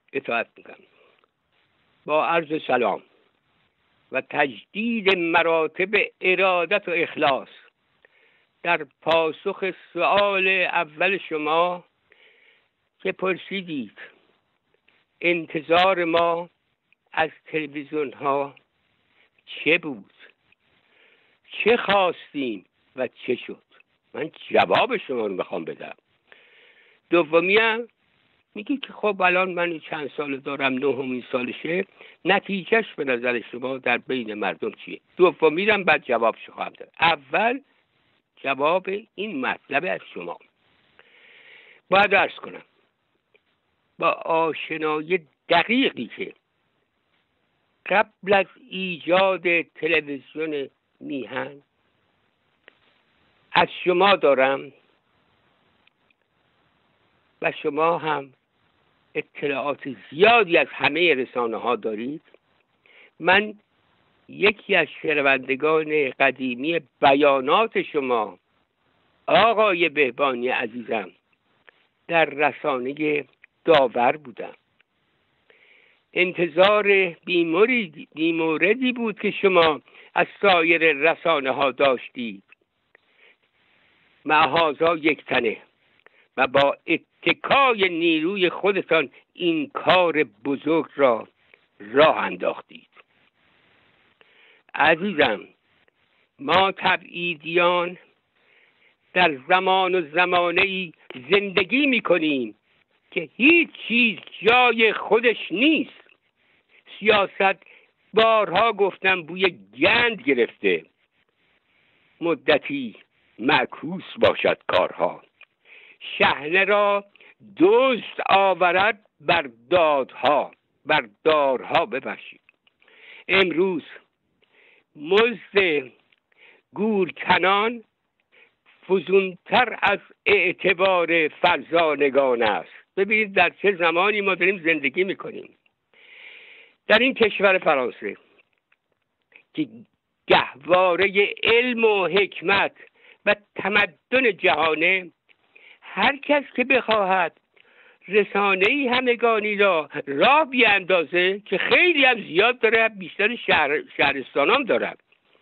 اطاعت میکنم. با عرض سلام و تجدید مراتب ارادت و اخلاص در پاسخ سؤال اول شما که پرسیدید انتظار ما از تلویزیون ها چه بود، چه خواستیم و چه شد. من جواب شما رو میخوام بدم. دومی هم میگی که خب الان من چند سال دارم، 9مین سالشه، نتیجهش به نظر شما در بین مردم چیه؟ دومی هم بعد جوابش خواهم داد. اول جواب این مطلب از شما باید عرض کنم با آشنایی دقیقی که قبل از ایجاد تلویزیون میهن از شما دارم و شما هم اطلاعات زیادی از همه رسانه ها دارید. من یکی از شنوندگان قدیمی بیانات شما آقای بهبانی عزیزم در رسانه داور بودم. انتظار بیموردی بود که شما از سایر رسانه ها داشتید. معهازا یک تنه و با اتکای نیروی خودتان این کار بزرگ را راه انداختید. عزیزم، ما تبعیدیان در زمان و زمانه‌ای زندگی می‌کنیم که هیچ چیز جای خودش نیست. سیاست بارها گفتم بوی گند گرفته. مدتی معکوس باشد کارها. شحنه را دزد آورد بر دارها ببخشید. امروز مزد گورکنان فزونتر از اعتبار فرزانگان است. ببینید در چه زمانی ما داریم زندگی میکنیم. در این کشور فرانسه که گهواره علم و حکمت و تمدن جهانه، هر کس که بخواهد رسانه‌ای همگانی راه بیاندازه که خیلی هم زیاد داره، بیشتر شهرستان هم داره،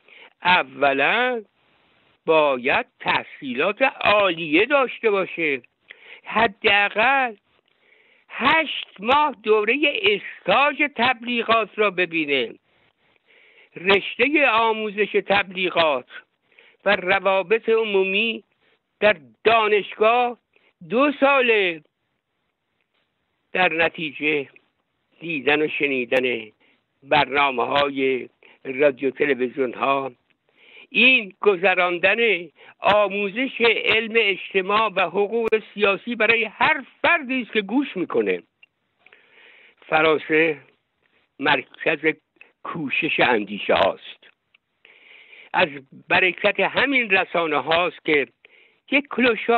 اولا باید تحصیلات عالیه داشته باشه. حداقل 8 ماه دوره استاژ تبلیغات را ببینه. رشته آموزش تبلیغات و روابط عمومی در دانشگاه 2 ساله. در نتیجه دیدن و شنیدن برنامه‌های رادیو تلویزیون ها، این گذراندن آموزش علم اجتماع و حقوق سیاسی برای هر فردی است که گوش میکنه. فرانسه مرکز کوشش اندیشه هاست. از برکت همین رسانه هاست که یک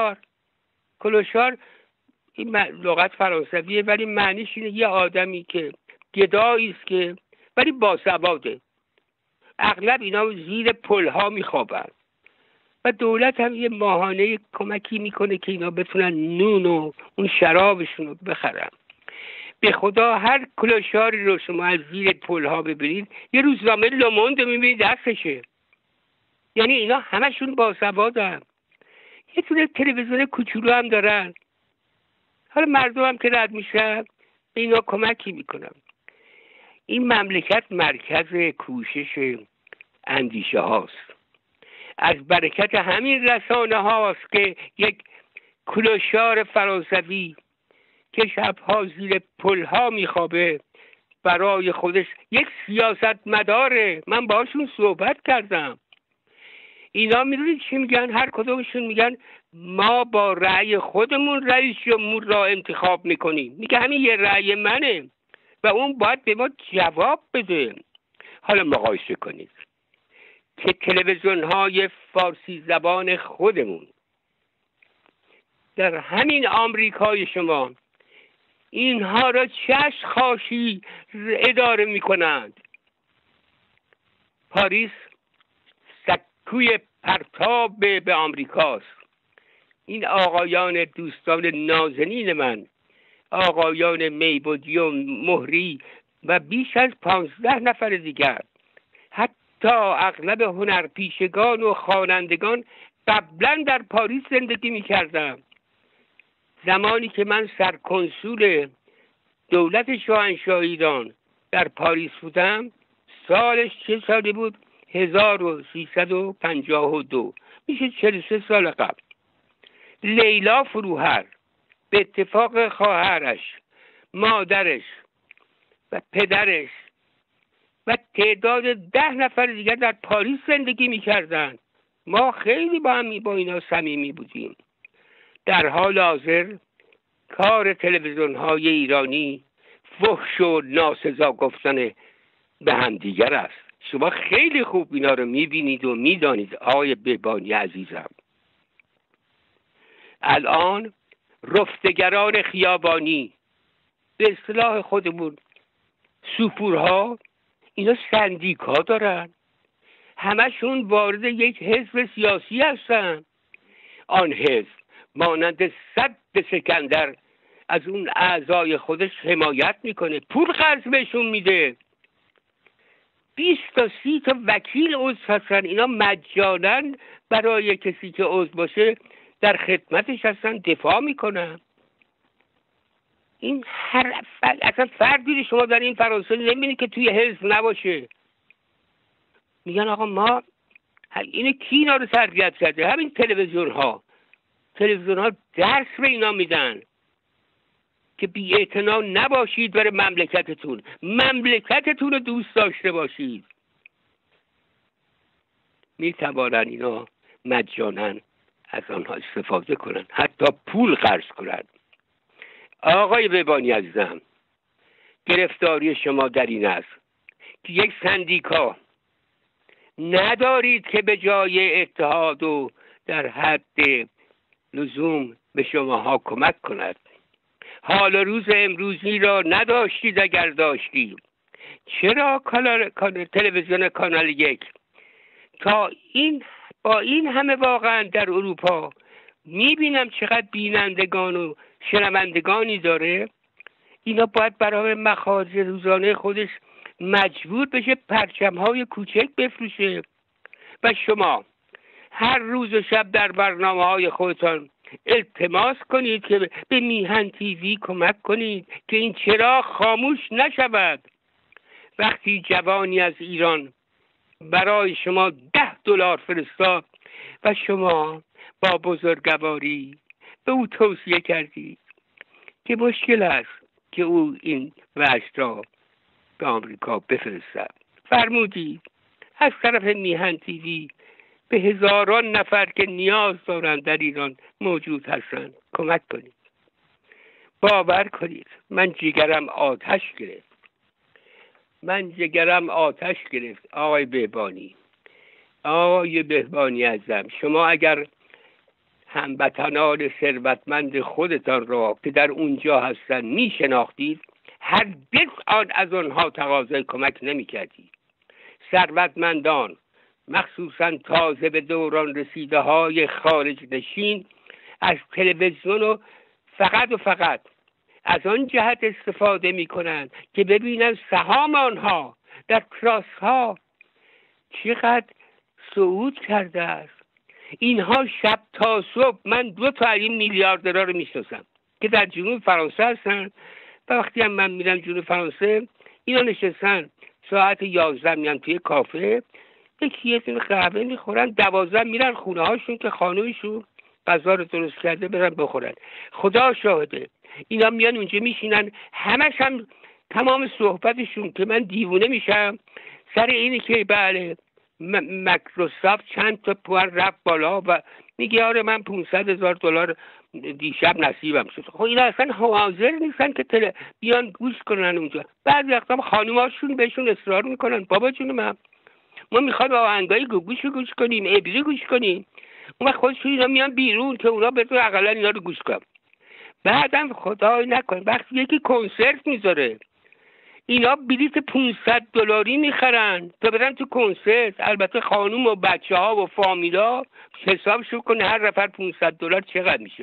کلوشار این لغت فرانسویه ولی معنیش اینه یه آدمی که گدایی است که ولی باسواده. اغلب اینا زیر پلها میخوابن و دولت هم یه ماهانه کمکی میکنه که اینا بتونن نون و اون شرابشون رو بخرن. به خدا هر کلوشاری رو شما از زیر پلها ببینید یه روزنامه لوموند میبینید دستشه. یعنی اینا همشون باسوادن. یه تونه تلویزیون کوچولو هم دارن. حالا مردم هم که رد میشن به اینا کمکی میکنن. این مملکت مرکز کوشش اندیشه هاست. از برکت همین رسانه هاست که یک کلوشار فرانسوی که شبها زیر پلها میخوابه برای خودش یک سیاست مداره. من باشون صحبت کردم. اینا میدونید چی میگن؟ هر کدومشون میگن ما با رأی خودمون رئیس جمهور را انتخاب میکنیم. میگه همین یه رأی منه و اون باید به ما جواب بده. حالا مقایسه کنید که تلویزیون های فارسی زبان خودمون در همین آمریکای شما اینها را چشم خاشی اداره میکنند. پاریس سکوی پرتاب به آمریکاست. این آقایان دوستان نازنین من آقایان میبودیون مهری و بیش از 15 نفر دیگر. حتی اغلب هنرپیشگان و خوانندگان قبلا در پاریس زندگی می‌کردم. زمانی که من سرکنسول دولت شاهنشاه ایران در پاریس بودم، سالش چه سالی بود؟ 1352، میشه 43 سال قبل. لیلا فروهر به اتفاق خواهرش، مادرش و پدرش و تعداد 10 نفر دیگر در پاریس زندگی می‌کردند. ما خیلی با اینا صمیمی بودیم. در حال حاضر کار تلویزیون‌های ایرانی فحش و ناسزا گفتن به هم دیگر است. شما خیلی خوب اینا رو می‌بینید و می‌دانید آقای بهبانی عزیزم. الان رفتگران خیابانی، به اصطلاح خودمون سوپورها، اینا سندیکا دارن، همشون وارد یک حزب سیاسی هستن. آن حزب مانند سد سکندر از اون اعضای خودش حمایت میکنه، پول قرض بهشون میده. 20 تا 30 تا وکیل عضو هستن، اینا مجانا برای کسی که عضو باشه در خدمتش هستن، دفاع میکنن. این اصلا فردی شما در این فرانسه نمیبینید که توی حزب نباشه. میگن آقا ما اینه کی اینا رو تربیت کرده؟ همین تلویزیون ها درس به اینا میدن که بی‌اعتنا نباشید برای مملکتتون رو دوست داشته باشید. میتوانن اینا مجانا از آنها استفاده کنن، حتی پول قرض کنن. آقای بهبانی عزیزم، گرفتاری شما در این است که یک سندیکا ندارید که به جای اتحاد و در حد لزوم به شماها کمک کند. حال روز امروزی را نداشتید. اگر داشتید، چرا تلویزیون کانال 1 با این همه واقعا در اروپا میبینم چقدر بینندگان و شنوندگانی داره، اینا باید برای مخارج روزانه خودش مجبور بشه پرچم‌های کوچک بفروشه. و شما هر روز و شب در برنامه‌های خودتان التماس کنید که به میهن تیوی کمک کنید که این چراغ خاموش نشود. وقتی جوانی از ایران برای شما $10 فرستاد و شما با بزرگواری به او توصیه کردید که مشکل است که او این وجه را به آمریکا بفرستد، فرمودید از طرف میهن تیوی به هزاران نفر که نیاز دارند در ایران موجود هستند کمک کنید. باور کنید من جگرم آتش گرفت. آقای بهبانی عزیزم، شما اگر هموطنان ثروتمند خودتان را که در اونجا هستند می شناختید، هرگز از آنها تقاضای کمک نمی کردید. ثروتمندان، مخصوصا تازه به دوران رسیده های خارج نشین، از تلویزیون و فقط از آن جهت استفاده می کنند که ببینن سهام آنها در کراس ها چقدر صعود کرده است. اینها شب تا صبح، من 2 تا این میلیاردرها رو میشناسم که در جنوب فرانسه هستن و وقتی هم من میرم جنوب فرانسه، اینا نشستن ساعت 11 میان توی کافه، یه قهوه میخورن، 12 میرن خونه هاشون که خانومشون غذا رو درست کرده برن بخورن. خدا شاهده اینا میان اونجا میشینن، همش هم تمام صحبتشون که من دیوونه میشم سر اینه که بله مایکروسافت چند تا پوان رفت بالا و میگه آره من $500,000 دیشب نصیبم شد. خب اینا اصلا حاضر نیستن که بیان گوش کنن اونجا. بعضی وقتا خانوماشون بهشون اصرار میکنن بابا جون ما میخوایم آهنگای گوش کنیم، ابری گوش کنیم. اون خودشون اینا میان بیرون که اونا بهتون اقلا اینا رو گوش کنن. بعدم خدای نکنه وقتی یکی کنسرت میذاره اینا بلیت $500 میخرن تا برن تو کنسرت. البته خانوم و بچه ها و فامیلا حسابشو کنه هر نفر $500 چقدر میشه.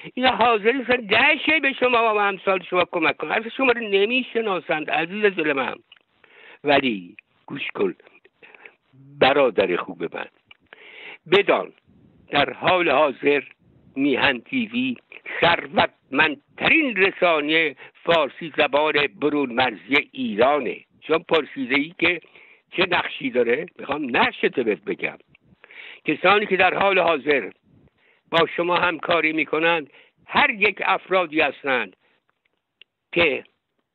اینا حاضر نیستن 10 شی به شما و امثال شما کمک کنن، اصلا شما رو نمیشناسند عزیز دل من. ولی گوش کن برادر خوب من، بدان در حال حاضر میهن تیوی ثروتمندترین رسانه فارسی زبان برون مرزی ایرانه. چون پرسیده ای که چه نقشی داره، میخوام نقشتو بهت بگم. کسانی که در حال حاضر با شما همکاری میکنند هر یک افرادی هستند که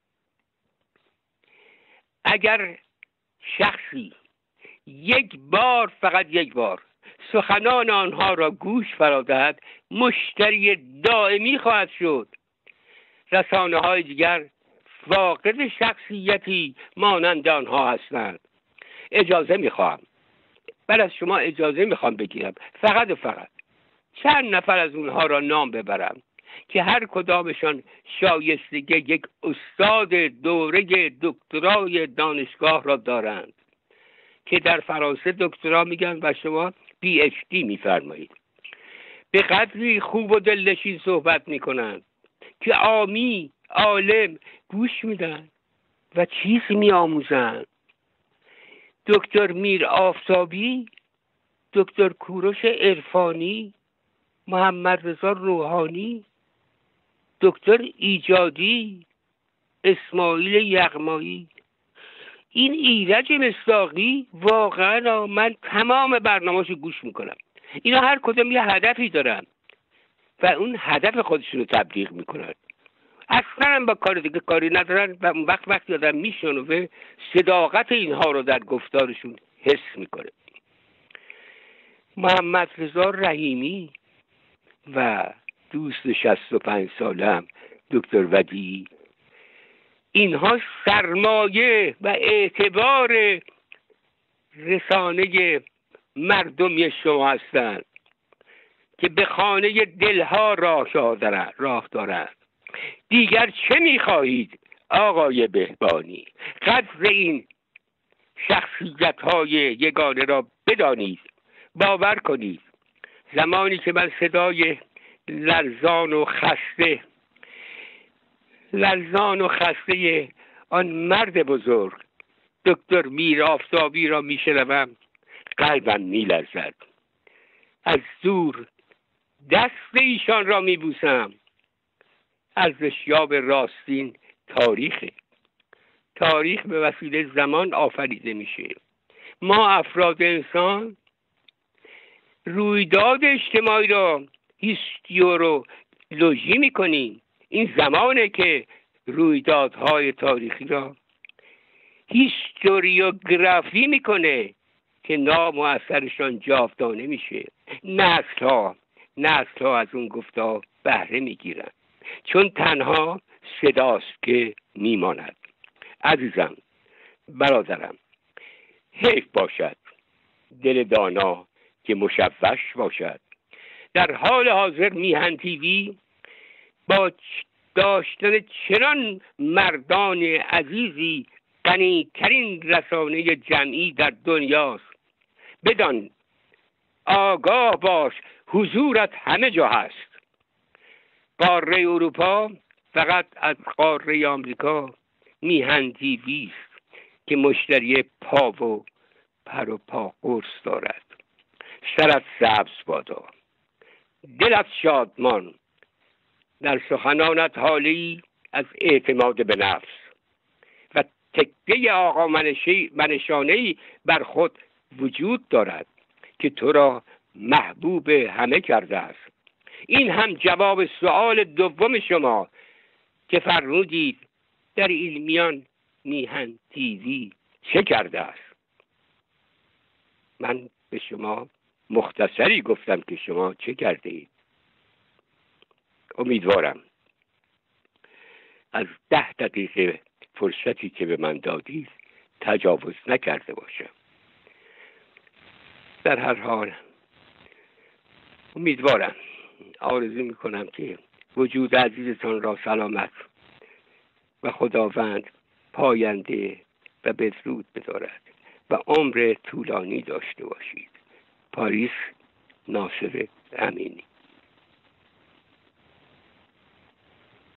اگر شخصی یک بار، فقط یک بار سخنان آنها را گوش فرا دهد، مشتری دائمی خواهد شد. رسانه های دیگر فاقد شخصیتی مانند آنها هستند. اجازه میخوام، بعد از شما اجازه میخوام بگیرم فقط و فقط چند نفر از اونها را نام ببرم که هر کدامشان شایستگی یک استاد دوره دکترای دانشگاه را دارند که در فرانسه دکترا میگن و شما PhD میفرمایید. به قدری خوب و دلنشین صحبت میکنند که عامی عالم گوش میدن و چیز میآموزند. دکتر میر آفتابی، دکتر کوروش عرفانی، محمد رضا روحانی، دکتر ایجادی، اسماعیل یغمایی، این ایرج مصداقی، واقعا من تمام برنامه‌شو گوش میکنم. اینا هر کدوم یه هدفی دارن و اون هدف خودشون رو تبلیغ میکنن، اصلا هم با کار دیگه کاری ندارن و اون وقتی آدم میشنوه صداقت اینها رو در گفتارشون حس میکنه. محمد رضا رحیمی و دوست 65 سالم دکتر ودیعی، اینها سرمایه و اعتبار رسانه مردمی شما هستند که به خانه دلها راه دارند. دیگر چه میخواهید آقای بهبانی؟ قدر این شخصیت‌های یگانه را بدانید. باور کنید زمانی که من صدای لرزان و خسته آن مرد بزرگ دکتر میر آفتابی را میشنوم، قلبم میلرزد. از دور دست ایشان را میبوسم. ارزشیاب راستین تاریخ به وسیله زمان آفریده میشه. ما افراد انسان رویداد اجتماعی را هیستیولوژی میکنیم. این زمانه که رویدادهای تاریخی را هیستوریوگرافی میکنه که نام و اثرشان جاودانه میشه. نسل ها از اون گفتار بهره میگیرن، چون تنها صداست که میماند. عزیزم، برادرم، حیف باشد دل دانا که مشوش باشد. در حال حاضر میهن تیوی با داشتن چنان مردان عزیزی غنی‌ترین رسانه جمعی در دنیاست. بدان، آگاه باش، حضورت همه جا هست. قاره اروپا فقط از قاره آمریکا میهن تیوی است که مشتری پا و پر و پا قرص دارد. سرت سبز بادا، دلت شادمان، در سخنانت حالی از اعتماد به نفس و تکیه آقا منشانه‌ای بر خود وجود دارد که تو را محبوب همه کرده است. این هم جواب سؤال دوم شما که فرمودید در این میان میهن تیوی چه کرده است. من به شما مختصری گفتم که شما چه کرده اید. امیدوارم از 10 دقیقه فرصتی که به من دادید تجاوز نکرده باشم. در هر حال امیدوارم، آرزو میکنم که وجود عزیزتان را سلامت و خداوند پاینده و بدرود بدارد و عمر طولانی داشته باشید. پاریس، ناصر امینی.